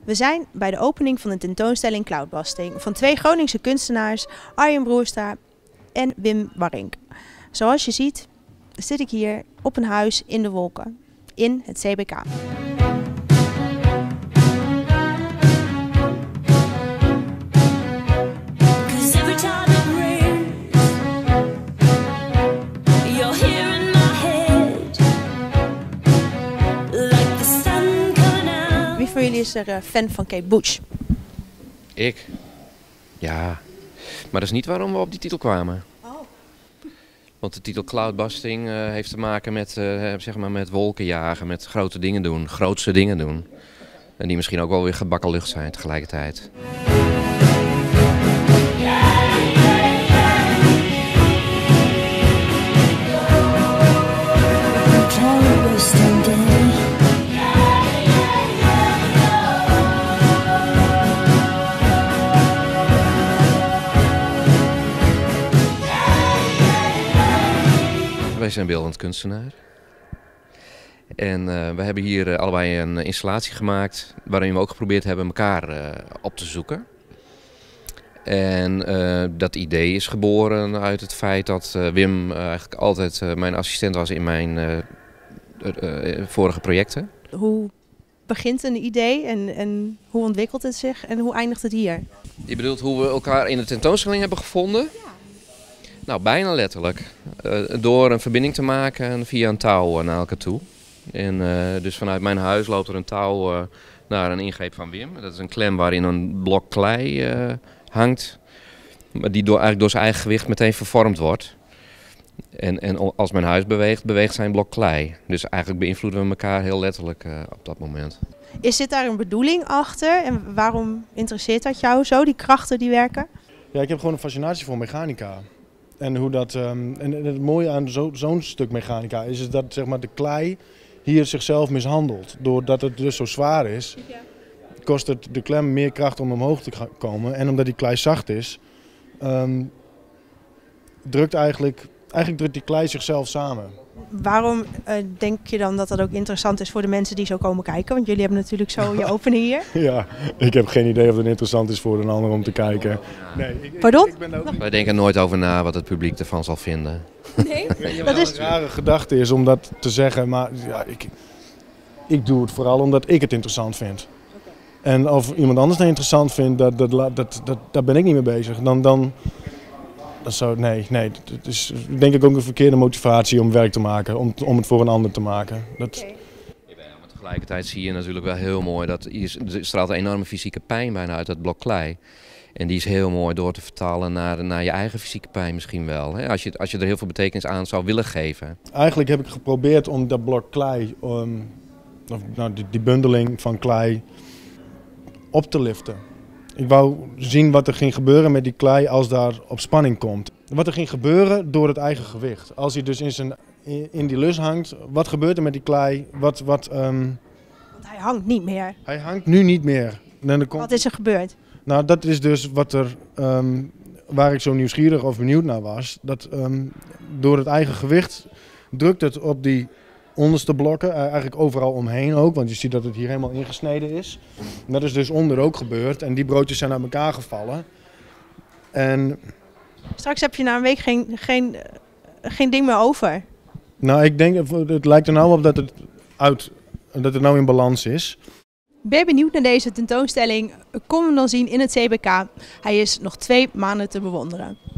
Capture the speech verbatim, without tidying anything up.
We zijn bij de opening van de tentoonstelling Cloudbusting van twee Groningse kunstenaars, Arjen Broerstra en Wim Warrink. Zoals je ziet zit ik hier op een huis in de wolken, in het C B K. Wie van jullie is er uh, fan van Kate Bush? Ik? Ja, maar dat is niet waarom we op die titel kwamen. Oh. Want de titel Cloudbusting uh, heeft te maken met, uh, zeg maar met wolkenjagen, met grote dingen doen, grootste dingen doen. En die misschien ook wel weer gebakken lucht zijn tegelijkertijd. Wij zijn beeldend kunstenaar. En uh, we hebben hier uh, allebei een installatie gemaakt waarin we ook geprobeerd hebben elkaar uh, op te zoeken. En uh, dat idee is geboren uit het feit dat uh, Wim uh, eigenlijk altijd uh, mijn assistent was in mijn uh, uh, uh, vorige projecten. Hoe begint een idee en, en hoe ontwikkelt het zich en hoe eindigt het hier? Je bedoelt hoe we elkaar in de tentoonstelling hebben gevonden? Ja. Nou, bijna letterlijk. Uh, door een verbinding te maken via een touw uh, naar elkaar toe. En, uh, dus vanuit mijn huis loopt er een touw uh, naar een ingreep van Wim. Dat is een klem waarin een blok klei uh, hangt. Die door, eigenlijk door zijn eigen gewicht meteen vervormd wordt. En, en als mijn huis beweegt, beweegt zijn blok klei. Dus eigenlijk beïnvloeden we elkaar heel letterlijk uh, op dat moment. Is dit daar een bedoeling achter? En waarom interesseert dat jou zo, die krachten die werken? Ja, ik heb gewoon een fascinatie voor mechanica. En, hoe dat, um, en het mooie aan zo, zo'n stuk mechanica is, is dat zeg maar, de klei hier zichzelf mishandelt. Doordat het dus zo zwaar is, kost het de klem meer kracht om omhoog te komen. En omdat die klei zacht is, um, drukt eigenlijk, eigenlijk drukt die klei zichzelf samen. Waarom uh, denk je dan dat dat ook interessant is voor de mensen die zo komen kijken? Want jullie hebben natuurlijk zo je opening hier. Ja, ik heb geen idee of het interessant is voor een ander om te kijken. Nee, ik, Pardon? Ik, ik ben ook... Wij denken nooit over na wat het publiek ervan zal vinden. Nee? Dat is een rare gedachte is om dat te zeggen, maar ja, ik, ik doe het vooral omdat ik het interessant vind. Okay. En of iemand anders het interessant vindt, dat, dat, dat, dat, daar ben ik niet mee bezig. Dan... dan Dat zou, nee, nee, het is denk ik ook een verkeerde motivatie om werk te maken, om, om het voor een ander te maken. Dat... Okay. Ja, maar tegelijkertijd zie je natuurlijk wel heel mooi dat er straalt een enorme fysieke pijn bijna uit dat blok klei. En die is heel mooi door te vertalen naar, naar je eigen fysieke pijn misschien wel. Hè? Als je, als je er heel veel betekenis aan zou willen geven. Eigenlijk heb ik geprobeerd om dat blok klei, um, of, nou, die, die bundeling van klei, op te liften. Ik wou zien wat er ging gebeuren met die klei als daar op spanning komt. Wat er ging gebeuren door het eigen gewicht. Als hij dus in, zijn, in die lus hangt, wat gebeurt er met die klei? Wat, wat, um... Want hij hangt niet meer. Hij hangt nu niet meer. En dan komt... Wat is er gebeurd? Nou, dat is dus wat er, um, waar ik zo nieuwsgierig of benieuwd naar was. Dat um, door het eigen gewicht drukt het op die onderste blokken, uh, eigenlijk overal omheen ook, want je ziet dat het hier helemaal ingesneden is. En dat is dus onder ook gebeurd en die broodjes zijn uit elkaar gevallen. En straks heb je na een week geen, geen, geen ding meer over. Nou, ik denk, het lijkt er nou op dat het, uit, dat het nou in balans is. Ben je benieuwd naar deze tentoonstelling? Kom hem dan zien in het C B K. Hij is nog twee maanden te bewonderen.